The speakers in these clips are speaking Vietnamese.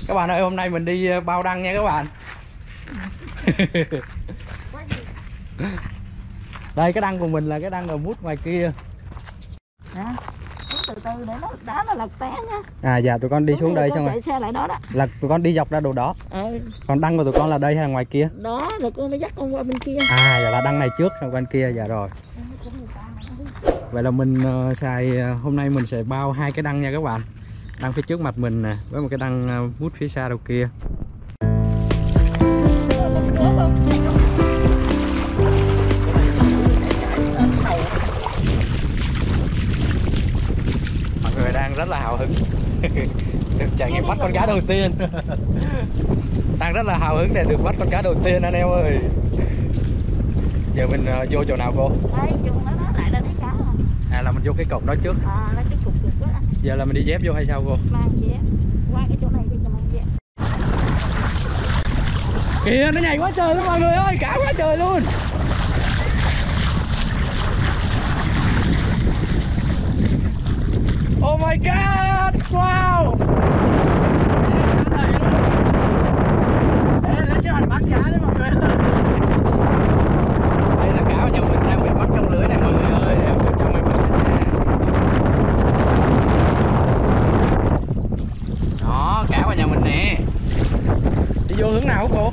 Các bạn ơi, hôm nay mình đi bao đăng nha các bạn. Đây cái đăng của mình là cái đăng ở mút ngoài kia. Đó. Từ từ để nó đá nó lật té nha. À dạ, tụi con đi xuống đây xong rồi. Chạy xe lại đó đó. Là tụi con đi dọc ra đồ đó. Còn đăng của tụi con là đây hay là ngoài kia? Đó, rồi con nó dắt con qua bên kia. À dạ, là đăng này trước xong bên kia, dạ rồi. Vậy là mình hôm nay mình sẽ bao hai cái đăng nha các bạn. Đăng phía trước mặt mình nè, với một cái đăng mút phía xa đầu kia. Mọi người đang rất là hào hứng được trải nghiệm bắt con cá đầu tiên. Đang rất là hào hứng để được bắt con cá đầu tiên anh em ơi. Giờ mình vô chỗ nào cô? Đây, chỗ nó lại là thấy cá rồi. À là mình vô cái cổng đó trước. À, là cái cục đó. Giờ là mình đi dép vô hay sao cô? Mang dép. Qua cái chỗ này đi cho mang dép. Kìa nó nhảy quá trời luôn mọi người ơi, cá quá trời luôn. Oh my god, wow. Đây lên kế hoạch bắt cá đấy mọi người. Đây là cá của nhà mình đang bị bắt trong lưới này mọi người ơi, em cho mình bắt nha. Đó, cá của nhà mình nè. Đi vô hướng nào hả cô?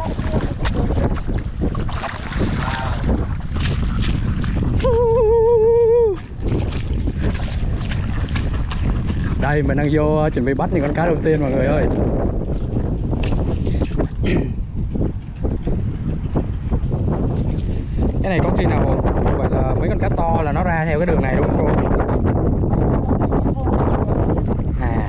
Đây mình đang vô chuẩn bị bắt những con cá đầu tiên mọi người ơi. Cái này có khi nào gọi là mấy con cá to là nó ra theo cái đường này đúng không cô? À.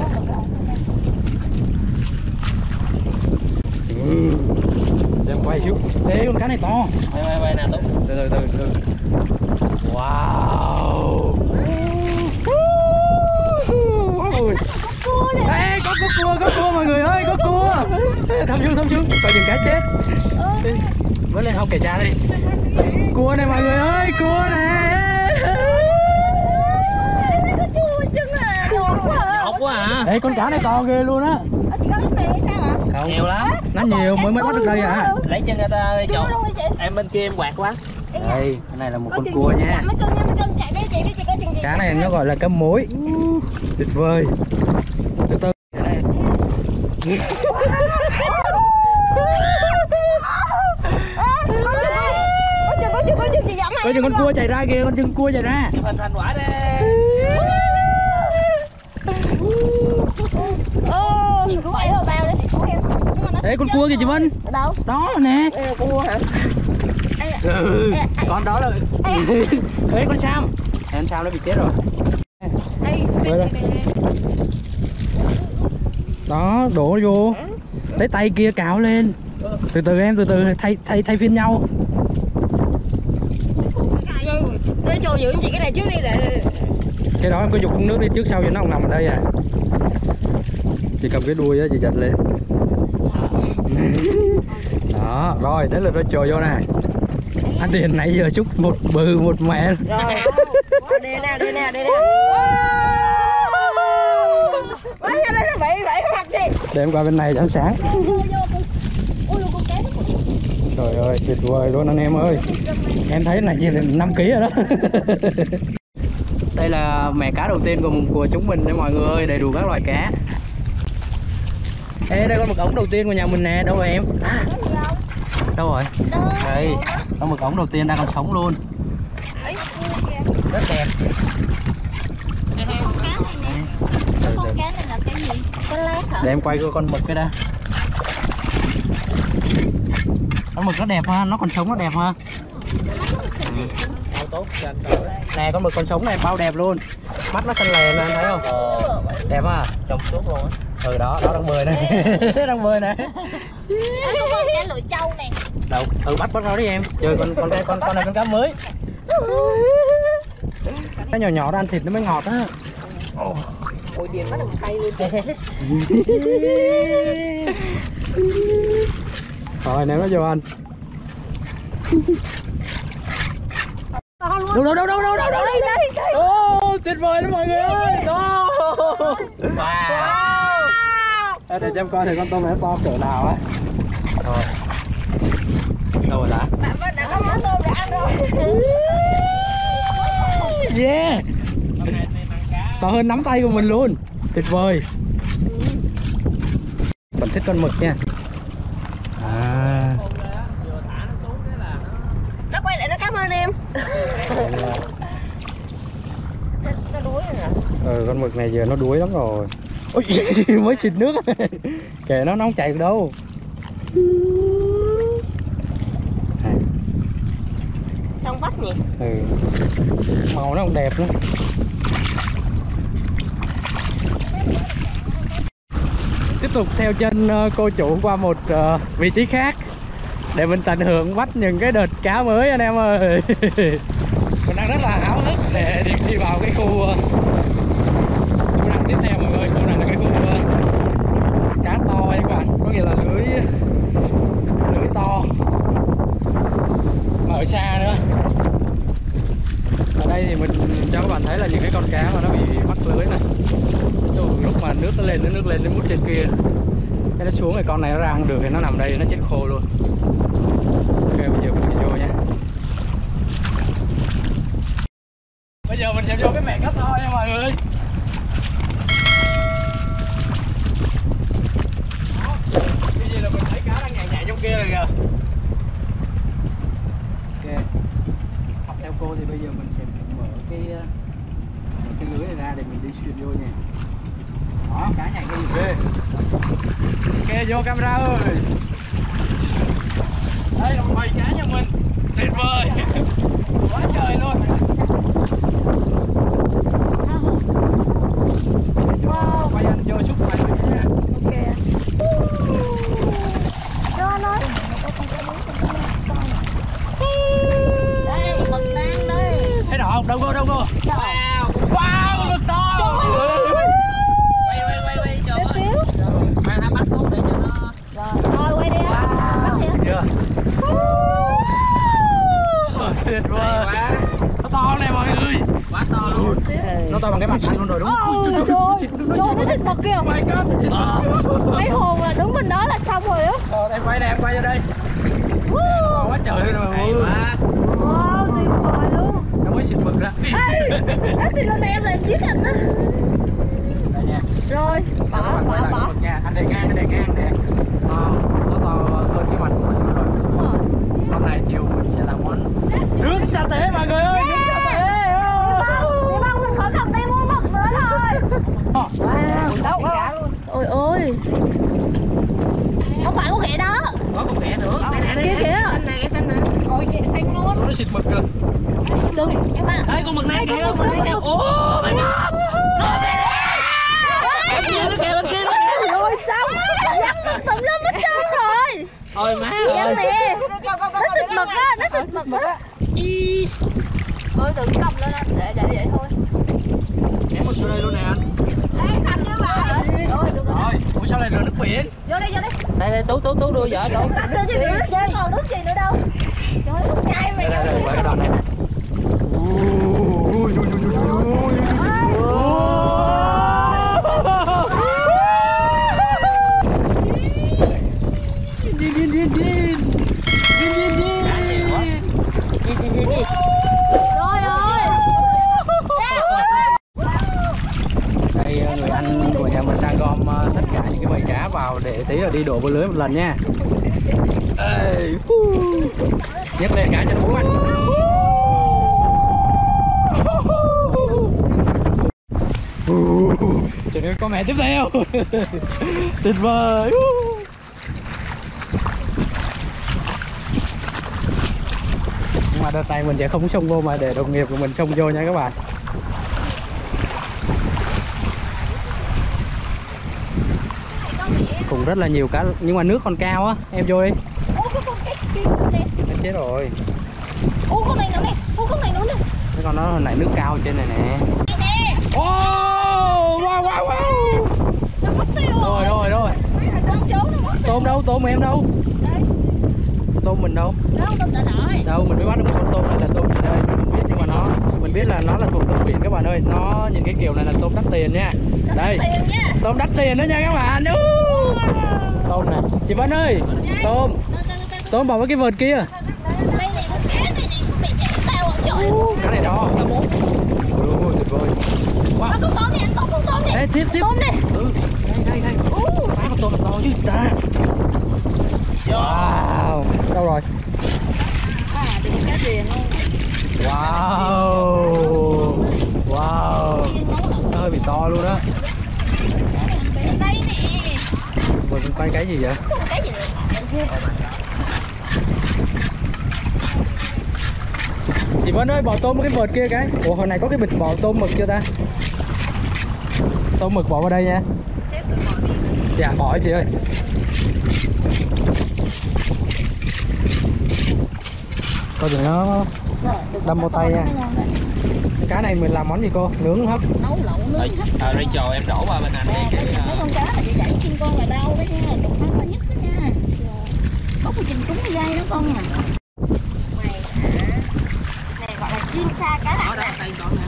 Để em quay chút. Ê con cá này to. Quay nè Tú. Từ từ. Wow. Ê, có cua mọi người ơi, có cua. Thăm xuống, coi chừng cá chết. Vẫn lên hông kẻ cha đi. Cua này mọi người ơi, cua này. Nhột quá à. Ê, con cá này to ghê luôn á. Chỉ có lúc này hay sao ạ? Không. Nhiều lắm. Nó nhiều mới bắt được đây à. Lấy chân người ta đi chọn. Em bên kia em quạt quá. Đây, cái này là một con cua nha. Cá này nó gọi là cá mối. Tuyệt vời. Từ từ. Có chừng con cua chạy ra kìa, con chừng cua chạy ra. Thành quả đi. Ê con cua kìa chị Vân. Đâu? Đó nè. Cua hả? Con đó là ê con Sam. Con Sam nó bị chết rồi. Đó đổ vô. Lấy tay kia cào lên. Từ từ em, từ từ thay phiên nhau. Nói trôi giữ gì cái này trước đi để. Cái đó em có dục uống nước đi trước sau cho nó không nằm ở đây à. Chị cầm cái đuôi á chị giật lên. Đó, rồi đến lượt nó trồi vô nè. Anh Điền nãy giờ chúc một bự một mẹ. Rồi. Đây nè. Quá ra đây nó bị mặt gì. Để em qua bên này cho ánh sáng. Trời ơi, tuyệt vời luôn anh em ơi. Em thấy này chỉ là 5 kg rồi đó. Đây là mẻ cá đầu tiên của chúng mình đấy mọi người ơi, đầy đủ các loại cá. Ê, đây có mực ống đầu tiên của nhà mình nè, đâu rồi em? À, đâu rồi? Đây, có mực ống đầu tiên đang còn sống luôn. Rất đẹp. Con cá này là cái gì? Con lát hả? Để em quay con mực cái đã. Con mực nó đẹp ha, nó còn sống nó đẹp ha. Nè con mực còn sống này bao đẹp luôn. Mắt nó xanh lè lên thấy không? Đẹp ha, Trong suốt luôn á. Ừ đó, đó đang bơi này. Đang bơi này. Có con cá lụi trâu nè. Đâu, bắt nó đi em. Chơi con này con cá mới. Cái nhỏ nhỏ đó ăn thịt nó mới ngọt á. Ôi Điền bắt được tay luôn. Rồi ném nó vô anh. Đâu tuyệt vời đó mọi người ơi. Đó. Wow. Để cho em coi thì con tôm này nó to cỡ nào á. Rồi. Đâu rồi đã? Bạn Vân đã có món tôm để ăn rồi. Yeah. To hơn nắm tay của mình luôn. Tuyệt vời. Mình thích con mực nha. À. Nó quay lại nó cảm ơn em. Nó đuối rồi hả? Con mực này giờ nó đuối lắm rồi. Ôi, mới xịt nước. Kệ nó không chạy được đâu. Trong vắt nhỉ? Ừ. Màu nó cũng đẹp lắm. Tiếp tục theo chân cô chủ qua một vị trí khác để mình tận hưởng bắt những cái đợt cá mới anh em ơi. Mình đang rất là háo hức để đi vào cái khu đang tiếp theo mọi người. Khu này là cái khu cá to nha các bạn, có nghĩa là lưới to mà ở xa nữa. Ở đây thì mình cho các bạn thấy là những cái con cá mà nó bị mắc lưới này. Lúc mà nước nó lên nó mút trên kia, cái nó xuống, cái con này nó ra không được thì nó nằm đây nó chết khô luôn. Ok, bây giờ mình đi vô nha. Bây giờ mình sẽ vô cái mẹ cá to nha mọi người. Đó, bây giờ là mình thấy cá đang nhảy trong kia rồi kìa. Ok, học theo cô thì bây giờ mình sẽ mở cái lưới này ra để mình đi xuyên vô nha. Đó, cá nhảy vô ghê. Ok, vô camera ơi. Đây là một bầy cá nhà mình. Tuyệt vời. Quá trời luôn. Wow. Quay anh vô chút quay nha. Ok. Nó. Đây, mực đang đây. Thấy rõ không? Đâu cô. Wow. Wow, con mực to. Quay cho Chút xíu. mang hai bắt xuống để cho nó. Rồi quay đi á. Chưa? Tuyệt vời. Nó to này mọi người. Quá to luôn. Nó to bằng cái mặt anh luôn rồi đúng không? Nó xịt mực kìa. Oh my god. Mấy hồn là đứng bên đó là xong rồi á. Em quay nè, em quay vô đây. Quá trời luôn rồi. Wow, tuyệt vời luôn. Nó mới xịt mực ra. Nó xịt lên em là em giết anh á. Đây nha. Rồi, bỏ. Nha. Anh để ngang nè. Nó to hơn cái mặt của mình rồi. Hôm nay chiều mình sẽ làm món nướng sa tế mọi người ơi. Nướng sa tế. Đi băng mình khỏi cần đi mua mực nữa rồi. Wow, đâu ôi ôi. Không phải con ghẹ đó. Có con ghẹ nữa. Kia kìa. Cái xanh này. Ôi ghẹ xanh luôn. Nó xịt mực kìa. Đừng. Đây con mực này kìa. Ô my god. Sao đây? Nó kìa bên kia đó. Rồi xong. Dắt mực tùm lum hết trơn rồi. Ôi má Dắt ơi. nè. Nó xịt mực á, nó xịt mực á. Thôi đừng cầm lên anh, để vậy thôi. Ném mực vô đây luôn nè anh. Ê, sạch chưa bà? Rồi, được rồi. Rồi, ủa sao lại rửa nước biển? Vô đi. Đây tú đưa vợ đâu. Sạch rồi chứ nữa, chứ còn nước gì nữa đâu. Trời ơi, nước chay mày. Đây, cái đoạn này nè. Rồi ơi. Đây người anh của nhà mình đang gom tất cả những cái bầy cá vào để tí là đi đổ vô lưới một lần nha. Ê, nhấc lên cá cho nó bú anh. Cho nên có mẹ tiếp theo. Tuyệt vời. Nhưng mà đợt này mình sẽ không xông vô mà để đồng nghiệp của mình xông vô nha các bạn. Cũng rất là nhiều cá nhưng mà nước còn cao á, em vô đi. Ô, cái con cái kia nè. Em chết rồi. Ô, con này nữa nè. Ô, con này nữa nè. Cái con nó hồi nãy nước cao trên này nè. Nè. Wow, wow. Nó mất tiêu rồi. Rồi. Tôm đâu, tôm em đâu? Đây. Tôm mình đâu? Nó không tôm đỏ rồi. Đâu, mình mới bắt được một con tôm này là tôm gì đây? Mình không biết nhưng mà mình biết là nó là thuộc tôm biển các bạn ơi. Nó nhìn cái kiểu này là tôm đắt tiền nha. Đây. Tôm đắt tiền đó nha các bạn. Tôm nè. Chị Vân ơi, tôm. Tôm vào với cái vợt kia. Đây này, con cá này này, con này chạy tao ở trời. Cá này to. Ôi tuyệt vời. Wow. Con tôm này, con tôm này. Ê, tiếp. Tôm này. Đây. Má con tôm là to chứ ta. Wow. Đâu rồi? Đừng cá tiền luôn. Wow. Nó hơi bị to luôn đó. Đây nè. Mình quay cái gì vậy? Cái gì vậy? Chị Vân ơi, bỏ tôm cái vợt kia cái. Ủa hồi này có cái bịch bỏ tôm mực chưa ta? Tôm mực bỏ vào đây nha. Dạ bỏ chị ơi. Coi chừng nó đâm vào tay nha. Cái cá này mình làm món gì cô? Nướng hấp. Nấu lẩu nướng hấp. Rachel em đổ qua bên anh đi cái Mấy con cá này bị gãy chân con là đau đó nha, đụng nó nhất đó nha. Có một chừng trúng dây đó con à. Này hả? Này gọi là chim sa cá lặn nè.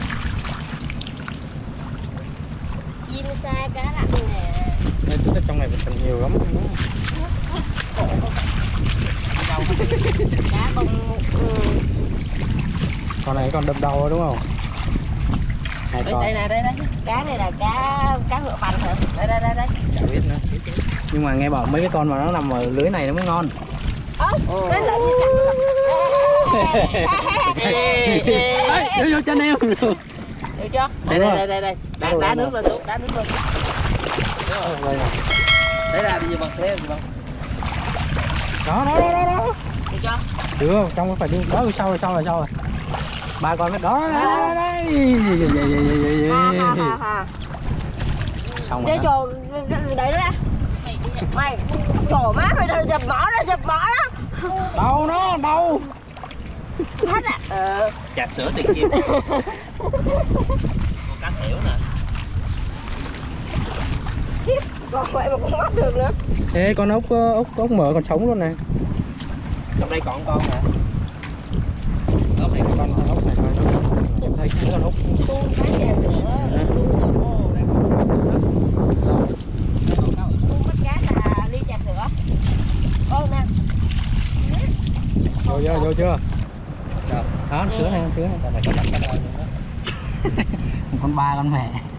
Chim sa cá lặn nè. Nên chúng ta trong này mình nhiều lắm. Cá con Con này con đâm đầu rồi đúng không? Này con. đây. cá này là cá ngựa vành hả? Đây. Chả biết nữa. Nhưng mà nghe bảo mấy cái con mà nó nằm ở lưới này nó mới ngon. Nó lợn như chặt Ê, vô chân em. được chưa? Đây. Đá nước lên xuống, đá nước lên. Đấy là bây giờ bằng thế gì bằng. Đó. Được chưa? Được, trong phải đi đó sau rồi. Ba con đó. Đây. Xong rồi. Để cho đấy ra. Mày trổ má mày dập mỏ đó. Đâu. Hết ạ. Trà sữa tiền kim. Con cá tiểu nè. Còn vậy mà cũng bắt được nữa. Ê, con ốc mỡ còn sống luôn nè. Trong đây còn con hả? Ốc này con ốc này coi. Em thấy cái con ốc. Tuôn cái trà sữa. Tuôn bắt cá là ly trà sữa. Con nè. Vô chưa? Đó, sữa này. Này có đặt cái đôi nữa. Con ba con mẹ.